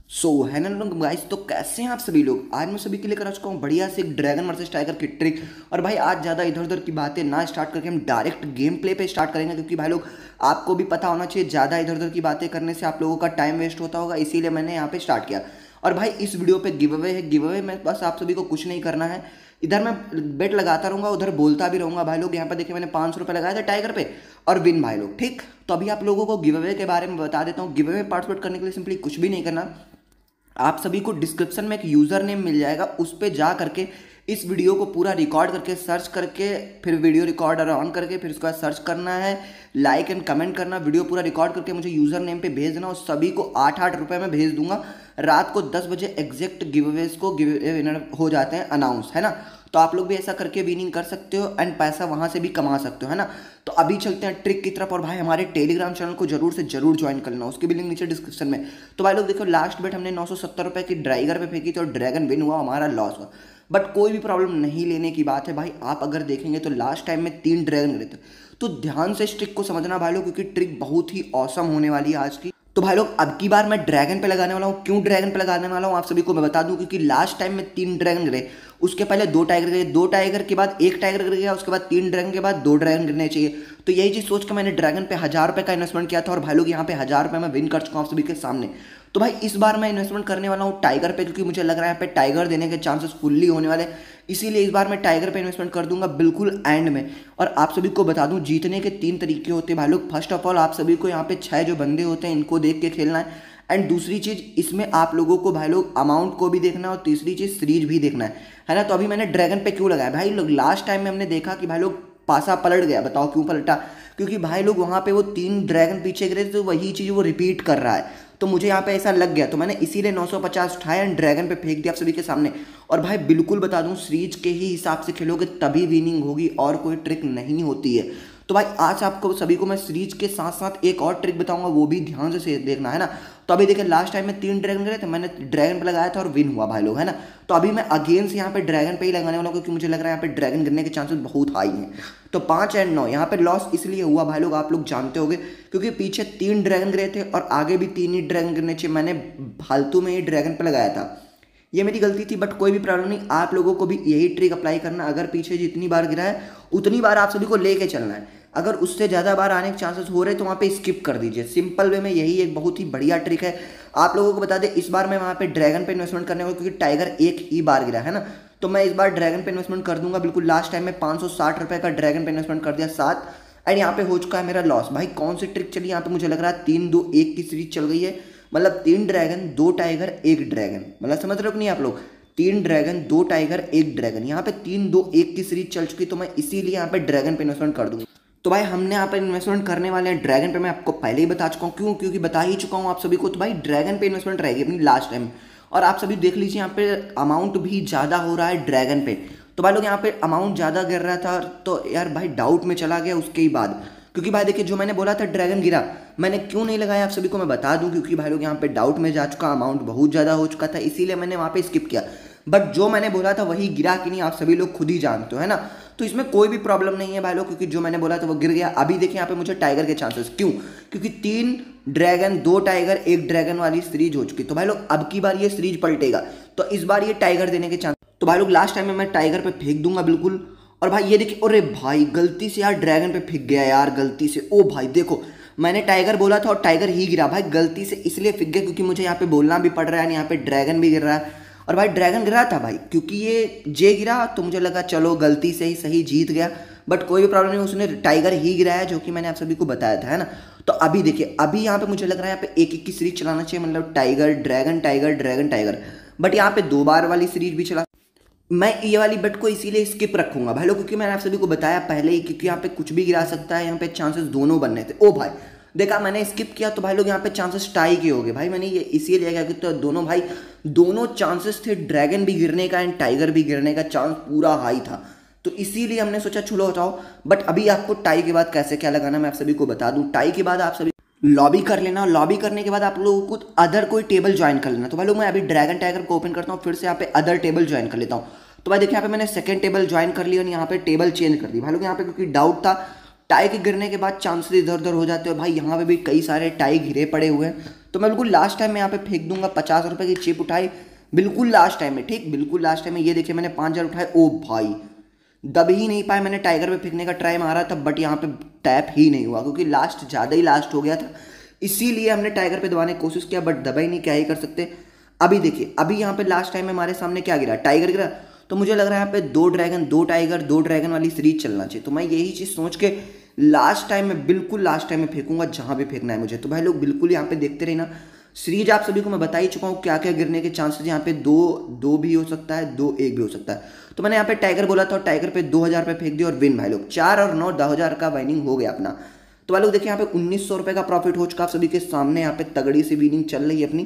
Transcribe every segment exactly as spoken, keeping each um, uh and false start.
सो है ना लोग गाइस, तो कैसे हैं आप सभी लोग। आज मैं सभी के लिए कर चुका हूँ बढ़िया से एक ड्रैगन वर्सेस टाइगर की ट्रिक। और भाई आज ज़्यादा इधर उधर की बातें ना स्टार्ट करके हम डायरेक्ट गेम प्ले पे स्टार्ट करेंगे, क्योंकि भाई लोग आपको भी पता होना चाहिए ज़्यादा इधर उधर की बातें करने से आप लोगों का टाइम वेस्ट होता होगा, इसीलिए मैंने यहाँ पे स्टार्ट किया। और भाई इस वीडियो पे गिव अवे है। गिव अवे में बस आप सभी को कुछ नहीं करना है, इधर मैं बेट लगाता रहूँगा, उधर बोलता भी रहूँगा। भाई लोग यहाँ पर देखिए मैंने पाँच सौ रुपये लगाए थे टाइगर पे और विन भाई लोग, ठीक। तो अभी आप लोगों को गिव अवे के बारे में बता देता हूँ। गिव अवे में पार्टिसिपेट करने के लिए सिंपली कुछ भी नहीं करना, आप सभी को डिस्क्रिप्शन में एक यूज़र नेम मिल जाएगा, उस पर जा करके इस वीडियो को पूरा रिकॉर्ड करके सर्च करके फिर वीडियो रिकॉर्डर ऑन करके फिर उसके बाद सर्च करना है, लाइक एंड कमेंट करना, वीडियो पूरा रिकॉर्ड करके मुझे यूज़र नेम पे भेज देना और सभी को आठ आठ रुपये में भेज दूंगा। रात को दस बजे एग्जैक्ट गिवअवेज को गिव विनर हो जाते हैं अनाउंस, है ना। तो आप लोग भी ऐसा करके विनिंग कर सकते हो एंड पैसा वहाँ से भी कमा सकते हो, है ना। तो अभी चलते हैं ट्रिक की तरफ। और भाई हमारे टेलीग्राम चैनल को जरूर से जरूर ज्वाइन कर लेना, उसकी भी लिंक नीचे डिस्क्रिप्शन में। तो भाई लोग देखो, लास्ट बेट हमने नौ सौ सत्तर रुपये की ड्राइगर पे फेंकी थी और ड्रैगन विन हुआ, हमारा लॉस हुआ। बट कोई भी प्रॉब्लम नहीं लेने की बात है भाई। आप अगर देखेंगे तो लास्ट टाइम में तीन ड्रैगन गिरे थे, तो ध्यान से इस ट्रिक को समझना भाई लोग, क्योंकि ट्रिक बहुत ही औसम होने वाली है आज की। तो भाई लोग अब की बार मैं ड्रैगन पे लगाने वाला हूँ। क्यों ड्रैगन पे लगाने वाला हूँ आप सभी को मैं बता दूं, क्योंकि लास्ट टाइम में तीन ड्रैगन गिरे, उसके पहले दो टाइगर गिरे, दो टाइगर के बाद एक टाइगर गिर गया, उसके बाद तीन ड्रैगन के बाद दो ड्रैगन गिरने चाहिए। तो यही चीज़ सोच कर मैंने ड्रैगन पे हज़ार रुपये का इन्वेस्टमेंट किया था और भाई लोग यहाँ पे हज़ार रुपये मैं विन कर चुका हूँ आप सभी के सामने। तो भाई इस बार मैं इन्वेस्टमेंट करने वाला हूँ टाइगर पे, क्योंकि मुझे लग रहा है यहाँ पे टाइगर देने के चांसेस फुल्ली होने वाले, इसीलिए इस बार मैं टाइगर पे इन्वेस्टमेंट कर दूंगा बिल्कुल एंड में। और आप सभी को बता दूं, जीतने के तीन तरीके होते हैं भाई लोग। फर्स्ट ऑफ ऑल आप सभी को यहाँ पे छह जो बंदे होते हैं इनको देख के खेलना है, एंड दूसरी चीज़ इसमें आप लोगों को भाई लोग अमाउंट को भी देखना है, और तीसरी चीज़ सीरीज भी देखना है, है ना। तो अभी मैंने ड्रैगन पे क्यों लगाया भाई लोग, लास्ट टाइम में हमने देखा कि भाई लोग पासा पलट गया। बताओ क्यों पलटा, क्योंकि भाई लोग वहाँ पे वो तीन ड्रैगन पीछे गिरे, तो वही चीज़ वो रिपीट कर रहा है। तो मुझे यहाँ पे ऐसा लग गया, तो मैंने इसीलिए नौ सौ पचास उठाया एंड ड्रैगन पे फेंक दिया आप सभी के सामने। और भाई बिल्कुल बता दूं, सीरीज के ही हिसाब से खेलोगे तभी विनिंग होगी, और कोई ट्रिक नहीं होती है। तो भाई आज आपको सभी को मैं सीरीज के साथ साथ एक और ट्रिक बताऊंगा, वो भी ध्यान से देखना, है ना। तो अभी देखिए लास्ट टाइम में तीन ड्रैगन गए थे, मैंने ड्रैगन पे लगाया था और विन हुआ भाई लोग, है ना। तो अभी मैं अगेन से यहाँ पे ड्रैगन पे ही लगाने वाला हूँ, क्योंकि मुझे लग रहा है यहाँ पे ड्रैगन गिरने के चांसेस बहुत हाई हैं। तो पाँच एंड नौ यहाँ पे लॉस इसलिए हुआ भाई लोग, आप लोग जानते होंगे, क्योंकि पीछे तीन ड्रैगन गिरे थे और आगे भी तीन ही ड्रैगन गिरने चाहिए, मैंने फालतू में ही ड्रैगन पे लगाया था, ये मेरी गलती थी। बट कोई भी प्रॉब्लम नहीं, आप लोगों को भी यही ट्रिक अप्लाई करना। अगर पीछे जितनी बार गिरा है उतनी बार आप सभी को लेके चलना है। अगर उससे ज़्यादा बार आने के चांसेस हो रहे तो वहाँ पे स्किप कर दीजिए। सिंपल वे में यही एक बहुत ही बढ़िया ट्रिक है। आप लोगों को बता दें, इस बार मैं वहाँ पे ड्रैगन पे इन्वेस्टमेंट करने वाला, क्योंकि टाइगर एक ही बार गिरा है ना। तो मैं इस बार ड्रैगन पे इन्वेस्टमेंट कर दूंगा बिल्कुल। लास्ट टाइम में पाँच सौ साठ रुपये का ड्रैगन पे इन्वेस्टमेंट कर दिया, सात, एंड यहाँ पे हो चुका है मेरा लॉस। भाई कौन सी ट्रिक चली यहाँ पे, मुझे लग रहा है तीन दो एक की सीरीज चल गई है। मतलब तीन ड्रैगन दो टाइगर एक ड्रैगन, मतलब समझ रहे हो कि नहीं आप लोग, तीन ड्रैगन दो टाइगर एक ड्रैगन, यहाँ पे तीन दो एक की सीरीज चल चुकी। तो मैं इसीलिए यहाँ पे ड्रैगन पे इन्वेस्टमेंट कर दूंगा। तो भाई हमने यहाँ पे इन्वेस्टमेंट करने वाले हैं ड्रैगन पे, मैं आपको पहले ही बता चुका हूँ। क्यों, क्योंकि बता ही चुका हूँ आप सभी को। तो भाई ड्रैगन पे इन्वेस्टमेंट रहेगी अपनी लास्ट टाइम। और आप सभी देख लीजिए यहाँ पे अमाउंट भी ज़्यादा हो रहा है ड्रैगन पे। तो भाई लोग यहाँ पे अमाउंट ज़्यादा गिर रहा था, तो यार भाई डाउट में चला गया उसके ही बाद, क्योंकि भाई देखिए जो मैंने बोला था ड्रैगन गिरा, मैंने क्यों नहीं लगाया आप सभी को मैं बता दूं, क्योंकि भाई लोग यहाँ पे डाउट में जा चुका, अमाउंट बहुत ज़्यादा हो चुका था, इसीलिए मैंने वहाँ पे स्किप किया। बट जो मैंने बोला था वही गिरा कि नहीं आप सभी लोग खुद ही जानते हो, है ना। तो इसमें कोई भी प्रॉब्लम नहीं है भाई लोग, क्योंकि जो मैंने बोला था वो गिर गया। अभी देखिए यहाँ पे मुझे टाइगर के चांसेस, क्यों, क्योंकि तीन ड्रैगन दो टाइगर एक ड्रैगन वाली सीरीज हो चुकी। तो भाई लोग अब की बार ये सीरीज पलटेगा, तो इस बार ये टाइगर देने के चांस। तो भाई लोग लास्ट टाइम में मैं टाइगर पे फेंक दूंगा बिल्कुल। और भाई ये देखिए, अरे भाई गलती से यार ड्रैगन पे फेंक गया यार, गलती से। ओ भाई देखो, मैंने टाइगर बोला था और टाइगर ही गिरा भाई, गलती से इसलिए फेंक गया क्योंकि मुझे यहाँ पे बोलना भी पड़ रहा है, यहाँ पे ड्रैगन भी गिर रहा है। और भाई ड्रैगन गिरा था भाई, क्योंकि ये जे गिरा तो मुझे लगा चलो गलती से ही सही जीत गया। बट कोई भी प्रॉब्लम नहीं, उसने टाइगर ही गिराया, जो कि मैंने आप सभी को बताया था, है ना। तो अभी देखिए, अभी यहाँ पे मुझे लग रहा है यहाँ पे एक एक की सीरीज चलाना चाहिए, मतलब tiger dragon tiger dragon tiger. But यहाँ पे दो बार वाली सीरीज भी चला, मैं ये वाली बेट को इसीलिए स्किप रखूंगा भाई लोग, क्योंकि मैंने आप सभी को बताया पहले ही, क्योंकि यहाँ पे कुछ भी गिरा सकता है, यहाँ पे चांसेस दोनों बनने थे। ओ भाई देखा, मैंने स्किप किया तो भाई लोग यहाँ पे चांसेस टाई के हो गए भाई। मैंने ये इसीलिए किया क्योंकि तो दोनों भाई दोनों चांसेस थे, ड्रैगन भी गिरने का एंड टाइगर भी गिरने का चांस पूरा हाई था, तो इसीलिए हमने सोचा चलो हटाओ। बट अभी आपको टाई के बाद कैसे क्या लगाना मैं आप सभी को बता दूं। टाई के बाद आप सभी लॉबी कर लेना, लॉबी करने के बाद आप लोगों को अदर कोई टेबल ज्वाइन कर लेना। तो भाई लोग मैं अभी ड्रैगन टाइगर को ओपन करता हूँ, फिर से यहाँ पे अदर टेबल ज्वाइन कर लेता हूँ। तो भाई देखिए यहाँ पे मैंने सेकंड टेबल ज्वाइन कर लिया और यहाँ पे टेबल चेंज कर दी भाई लोग। यहाँ पे क्योंकि डाउट था टाई के गिरने के बाद चांसेस इधर उधर हो जाते हैं भाई। यहाँ पे भी कई सारे टाई घिरे पड़े हुए हैं, तो मैं बिल्कुल लास्ट टाइम में यहाँ पे फेंक दूंगा पचास रुपये की चिप उठाई, बिल्कुल लास्ट टाइम में, ठीक बिल्कुल लास्ट टाइम में। ये देखिए मैंने पाँच हज़ार उठाए, ओ भाई दब ही नहीं पाए। मैंने टाइगर पे फेंकने का ट्राई मारा था बट यहाँ पे टैप ही नहीं हुआ, क्योंकि लास्ट ज़्यादा ही लास्ट हो गया था, इसीलिए हमने टाइगर पे दबाने की कोशिश किया बट दबा ही नहीं, क्या ही कर सकते। अभी देखिए अभी यहाँ पे लास्ट टाइम में हमारे सामने क्या गिरा, टाइगर गिरा। तो मुझे लग रहा है यहाँ पे दो ड्रैगन दो टाइगर दो ड्रैगन वाली सीरीज चलना चाहिए। तो मैं यही चीज़ सोच के लास्ट टाइम में, बिल्कुल लास्ट टाइम में फेंकूंगा जहाँ भी फेंकना है मुझे। तो भाई लोग बिल्कुल यहाँ पे देखते रहना। सीरीज आप सभी को मैं बता ही चुका हूँ क्या क्या गिरने के चांसेस, यहाँ पे दो दो भी हो सकता है, दो एक भी हो सकता है। तो मैंने यहाँ पे टाइगर बोला था और टाइगर पे दो हज़ार रुपये फेंक दिया और विन भाई लोग, चार और नौ दस हज़ार का वाइनिंग हो गया अपना। तो भाई लोग देखिए यहाँ पे उन्नीस सौ रुपये का प्रॉफिट हो चुका आप सभी के सामने। यहाँ पे तगड़ी सी विनिंग चल रही है अपनी,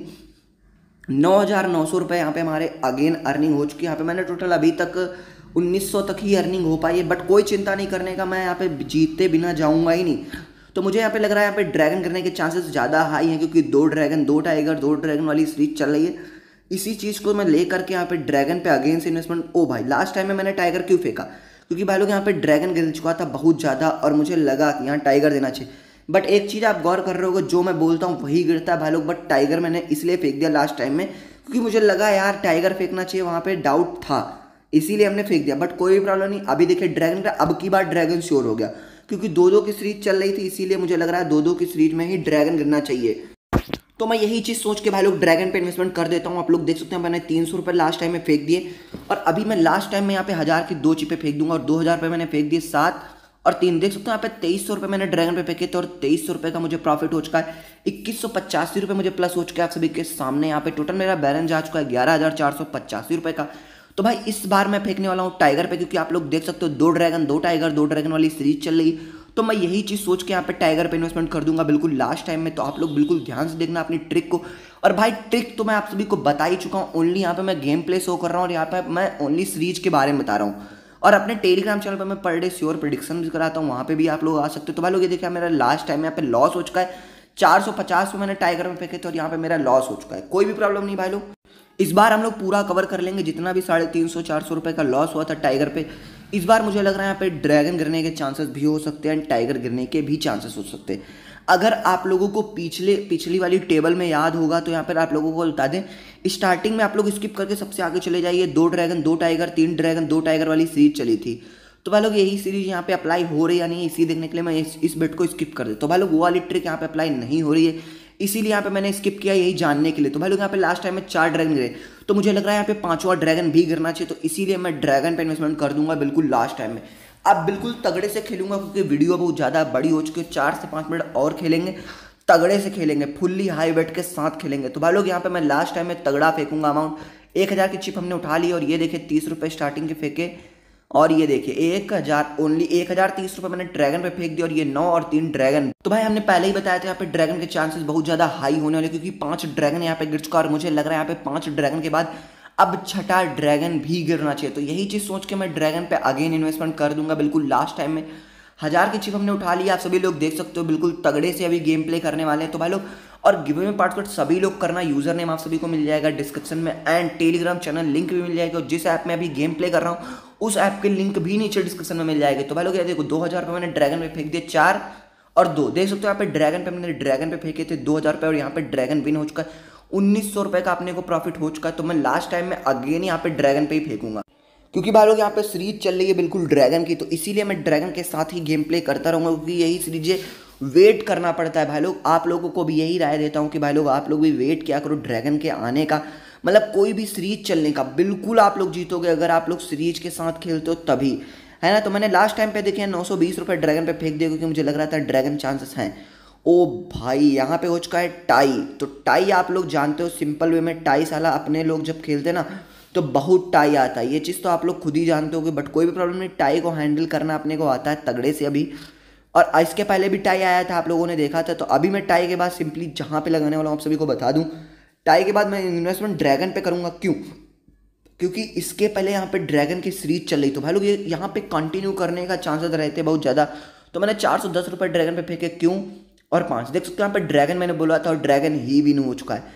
नौ हज़ार नौ सौ रुपये यहाँ पे हमारे अगेन अर्निंग हो चुकी है। यहाँ पे मैंने टोटल अभी तक उन्नीस सौ तक ही अर्निंग हो पाई है, बट कोई चिंता नहीं करने का, मैं यहाँ पे जीतते बिना जाऊँगा ही नहीं। तो मुझे यहाँ पे लग रहा है यहाँ पे ड्रैगन करने के चांसेस ज़्यादा हाई हैं, क्योंकि दो ड्रैगन दो टाइगर दो ड्रैगन वाली सीरीज चल रही है। इसी चीज़ को मैं लेकर के यहाँ पे ड्रैगन पे अगेन से इन्वेस्टमेंट। ओ भाई लास्ट टाइम में मैंने टाइगर क्यों फेंका, क्योंकि भाई लोग यहाँ पे ड्रैगन गिर चुका था बहुत ज़्यादा और मुझे लगा कि यहाँ टाइगर देना चाहिए। बट एक चीज़ आप गौर कर रहे हो, जो मैं बोलता हूँ वही गिरता है भाई लोग, बट टाइगर मैंने इसलिए फेंक दिया लास्ट टाइम में क्योंकि मुझे लगा यार टाइगर फेंकना चाहिए, वहाँ पे डाउट था, इसीलिए हमने फेंक दिया। बट कोई भी प्रॉब्लम नहीं। अभी देखिए ड्रैगन का अब की बार ड्रैगन श्योर हो गया, क्योंकि दो दो की सीरीज चल रही थी, इसीलिए मुझे लग रहा है दो दो की सीरीज में ही ड्रैगन गिरना चाहिए। तो मैं यही चीज़ सोच के भाई लोग ड्रैगन पे इन्वेस्टमेंट कर देता हूँ। आप लोग देख सकते हैं मैंने तीन सौ रुपये लास्ट टाइम में फेंक दिए और अभी मैं लास्ट टाइम में यहाँ पे हज़ार की दो चिपे फेंक दूंगा और दो हज़ार रुपये मैंने फेंक दिए सात और तीन। देख सकते हैं यहाँ पे तेईस सौ रुपये मैंने ड्रैगन पे फेंके थे और तेईस सौ रुपये का मुझे प्रॉफिट हो चुका है। इक्कीस सौ पचासी रुपये मुझे प्लस हो चुका है आप सभी के सामने। यहाँ पे टोटल मेरा बैलेंस जा चुका है ग्यारह हज़ार चार सौ पचासी रुपये का। तो भाई इस बार मैं फेंकने वाला हूँ टाइगर पे, क्योंकि आप लोग देख सकते हो दो ड्रैगन दो टाइगर दो ड्रैगन वाली सीरीज चल रही। तो मैं यही चीज़ सोच के यहाँ पे टाइगर पे इन्वेस्टमेंट कर दूंगा बिल्कुल लास्ट टाइम में। तो आप लोग बिल्कुल ध्यान से देखना अपनी ट्रिक को। और भाई ट्रिक तो मैं आप सभी को बता ही चुका हूँ, ओनली यहाँ पे मैं गेम प्ले शो कर रहा हूँ और यहाँ पे मैं ओनली सीरीज के बारे में बता रहा हूँ। और अपने टेलीग्राम चैनल पर मैं पर डे श्योर प्रेडिक्शन भी कराता हूँ, वहाँ पे भी आप लोग आ सकते हो। तो भाई लोग ये देखिए मेरा लास्ट टाइम यहाँ पे लॉस हो चुका है, चार सौ पचास में मैंने टाइगर में फेंके थे और यहाँ पे मेरा लॉस हो चुका है। कोई भी प्रॉब्लम नहीं भाई लोग, इस बार हम लोग पूरा कवर कर लेंगे जितना भी साढ़े तीन सौ चार सौ रुपये का लॉस हुआ था टाइगर पे। इस बार मुझे लग रहा है यहाँ पे ड्रैगन गिरने के चांसेस भी हो सकते हैं एंड टाइगर गिरने के भी चांसेस हो सकते हैं। अगर आप लोगों को पिछले पिछली वाली टेबल में याद होगा तो यहाँ पर आप लोगों को बता दें, स्टार्टिंग में आप लोग स्किप करके सबसे आगे चले जाइए, दो ड्रैगन दो टाइगर तीन ड्रैगन दो टाइगर वाली सीरीज चली थी। तो भाई लोग यही सीरीज यहाँ पे अप्लाई हो रही है या नहीं, इसी देखने के लिए मैं इस इस बेट को स्किप कर देता। तो भाई लोग वो वाली ट्रिक यहाँ पे अप्लाई नहीं हो रही है, इसीलिए यहाँ पे मैंने स्किप किया यही जानने के लिए। तो भाई लोग यहाँ पे लास्ट टाइम में चार ड्रैगन गिरे, तो मुझे लग रहा है यहाँ पे पांचवा ड्रैगन भी गिरना चाहिए। तो इसीलिए मैं ड्रैगन पे इन्वेस्टमेंट कर दूंगा बिल्कुल लास्ट टाइम में। अब बिल्कुल तगड़े से खेलूंगा क्योंकि वीडियो बहुत ज़्यादा बड़ी हो चुकी है, चार से पाँच मिनट और खेलेंगे, तगड़े से खेलेंगे, फुल्ली हाई बेट के साथ खेलेंगे। तो भाई लोग यहाँ पे मैं लास्ट टाइम में तगड़ा फेंकूंगा अमाउंट। एक हज़ार की चिप हमने उठा ली और ये देखिए तीस रुपये स्टार्टिंग के फेंके और ये देखिए एक हज़ार ओनली एक हज़ार तीस रुपये मैंने ड्रैगन पे फेंक दिया और ये नौ और तीन ड्रैगन। तो भाई हमने पहले ही बताया था यहाँ पे ड्रैगन के चांसेस बहुत ज़्यादा हाई होने वाले, क्योंकि पांच ड्रैगन यहाँ पे गिर चुका और मुझे लग रहा है यहाँ पे पांच ड्रैगन के बाद अब छठा ड्रैगन भी गिरना चाहिए। तो यही चीज़ सोच के मैं ड्रैगन पे अगेन इन्वेस्टमेंट कर दूंगा बिल्कुल लास्ट टाइम में। हज़ार की चिप हमने उठा लिया, आप सभी लोग देख सकते हो बिल्कुल तगड़े से अभी गेम प्ले करने वाले हैं। तो भाई लोग और गिवे में पार्टिसिपेट सभी लोग करना, यूजर नेम आप सभी को मिल जाएगा डिस्क्रिप्शन में एंड टेलीग्राम चैनल लिंक भी मिल जाएगा। और जिस ऐप में अभी गेम प्ले कर रहा हूँ उस ऐप के लिंक भी नीचे डिस्क्रिप्शन में मिल जाएगा। तो भाई लोग ये देखो दो हज़ार रुपये मैंने ड्रैगन पे फेंक दिए, चार और दो देख सकते हो यहाँ पे ड्रैगन पे मैंने ड्रैगन पे फेंके थे दो हज़ार रुपये और यहाँ पे ड्रैगन विन हो चुका है, उन्नीस सौ रुपये का अपने को प्रॉफिट हो चुका है। तो मैं लास्ट टाइम में अगेन यहाँ पे ड्रैगन पे ही फेंकूंगा, क्योंकि भाई लोग यहाँ पे सीरीज चल रही है बिल्कुल ड्रैगन की। तो इसीलिए मैं ड्रैगन के साथ ही गेम प्ले करता रहूँगा, क्योंकि यही सीरीज वेट करना पड़ता है भाई लोग। आप लोगों को भी यही राय देता हूँ कि भाई लोग आप लोग भी वेट क्या करो ड्रैगन के आने का, मतलब कोई भी सीरीज चलने का। बिल्कुल आप लोग जीतोगे अगर आप लोग सीरीज के साथ खेलते हो तभी, है ना। तो मैंने लास्ट टाइम पे देखे नौ सौ बीस रुपये ड्रैगन पे फेंक दिया, क्योंकि मुझे लग रहा था ड्रैगन चांसेस हैं। ओ भाई यहाँ पे हो चुका है टाई। तो टाई आप लोग जानते हो सिंपल वे में टाई साला अपने लोग जब खेलते ना तो बहुत टाई आता है, ये चीज़ तो आप लोग खुद ही जानते होगे। बट कोई भी प्रॉब्लम नहीं, टाई को हैंडल करना अपने को आता है तगड़े से अभी। और इसके पहले भी टाई आया था, आप लोगों ने देखा था। तो अभी मैं टाई के बाद सिंपली जहाँ पे लगाने वाला हूँ आप सभी को बता दूँ, टाई के बाद मैं इन्वेस्टमेंट ड्रैगन पे करूँगा। क्यों? क्योंकि इसके पहले यहाँ पे ड्रैगन की सीरीज चल रही। तो भाई लोग ये यहाँ पे कंटिन्यू करने का चांसेस रहते बहुत ज़्यादा। तो मैंने चार सौ दस रुपये ड्रैगन पे फेंके, क्यों? और पाँच देख सकते हो यहाँ पे ड्रैगन मैंने बोला था और ड्रैगन ही विन हो चुका है।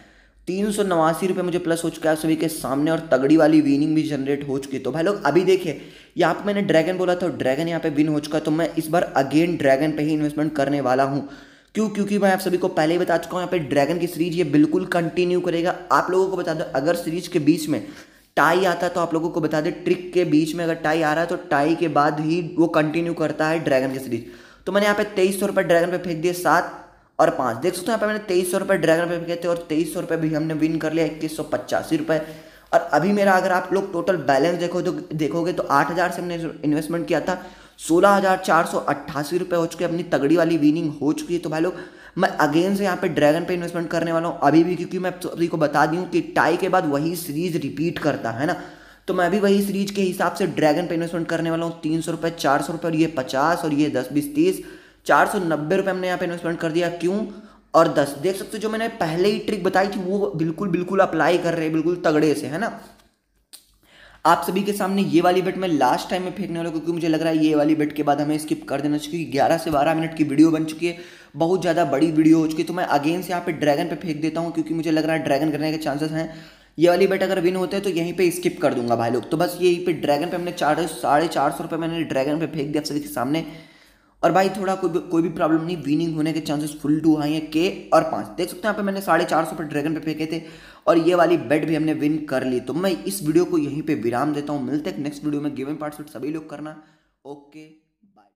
तीन सौ नवासी रुपये मुझे प्लस हो चुका है सभी के सामने, और तगड़ी वाली विनिंग भी जनरेट हो चुकी है। तो भाई लोग अभी देखिए यहाँ पे मैंने ड्रैगन बोला था, ड्रैगन यहाँ पे विन हो चुका है। तो मैं इस बार अगेन ड्रैगन पे ही इन्वेस्टमेंट करने वाला हूँ। क्यों? क्योंकि मैं आप सभी को पहले ही बता चुका हूँ यहाँ पे ड्रैगन की सीरीज ये बिल्कुल कंटिन्यू करेगा। आप लोगों को बता दो, अगर सीरीज के बीच में टाई आता है तो आप लोगों को बता दें, ट्रिक के बीच में अगर टाई आ रहा है तो टाई के बाद ही वो कंटिन्यू करता है ड्रैगन की सीरीज। तो मैंने यहाँ पे तेईस सौ रुपये ड्रैगन पे फेंक दिए, सात और पाँच, देख सकते हो यहाँ पे मैंने तेईस सौ रुपये ड्रैगन पे फेंके थे और तेईस सौ रुपये भी हमने विन कर लिया, इक्कीस सौ पचासी रुपये। और अभी मेरा अगर आप लोग टोटल बैलेंस देखो तो देखोगे तो आठ हज़ार से हमने इन्वेस्टमेंट किया था, सोलह हज़ार चार सौ अट्ठासी रुपये हो चुके, अपनी तगड़ी वाली विनिंग हो चुकी है। तो भाई लोग मैं अगेन से यहाँ पे ड्रैगन पे इन्वेस्टमेंट करने वाला हूँ अभी भी, क्योंकि मैं सभी को बता दूँ कि टाई के बाद वही सीरीज रिपीट करता है ना। तो मैं भी वही सीरीज के हिसाब से ड्रैगन पे इन्वेस्टमेंट करने वाला हूँ, तीन सौ रुपये, चार सौ रुपये और ये पचास और ये दस बीस तीस, चार सौ नब्बे रुपये हमने यहाँ पे इन्वेस्टमेंट कर दिया। क्यों? और दस, देख सकते हो जो मैंने पहले ही ट्रिक बताई थी वो बिल्कुल बिल्कुल अप्लाई कर रहे हैं, बिल्कुल तगड़े से, है ना। आप सभी के सामने ये वाली बेट मैं लास्ट टाइम में फेंकने वाला हूँ, क्योंकि मुझे लग रहा है ये वाली बेट के बाद हमें स्किप कर देना चाहिए, क्योंकि ग्यारह से बारह मिनट की वीडियो बन चुकी है, बहुत ज़्यादा बड़ी वीडियो हो चुकी है। तो मैं अगेन से यहाँ पे ड्रैगन पे फेंक देता हूँ, क्योंकि मुझे लग रहा है ड्रैगन करने के चांसेस हैं। ये वाली बेट अगर विन होते हैं तो यहीं पे स्किप कर दूंगा भाई लोग। तो बस यहीं पे ड्रैगन पे हमने चार साढ़े चार सौ रुपये मैंने ड्रैगन पे फेंक दिया आप सभी के सामने। और भाई थोड़ा कोई भी कोई भी प्रॉब्लम नहीं, विनिंग होने के चांसेस फुल टू हाई है, के और पाँच, देख सकते हैं यहाँ पे मैंने साढ़े चार सौ पे ड्रैगन पे फेंके थे और ये वाली बेट भी हमने विन कर ली। तो मैं इस वीडियो को यहीं पे विराम देता हूँ, मिलते हैं नेक्स्ट वीडियो में। गेमिंग पार्टिसिपेट सभी लोग करना, ओके।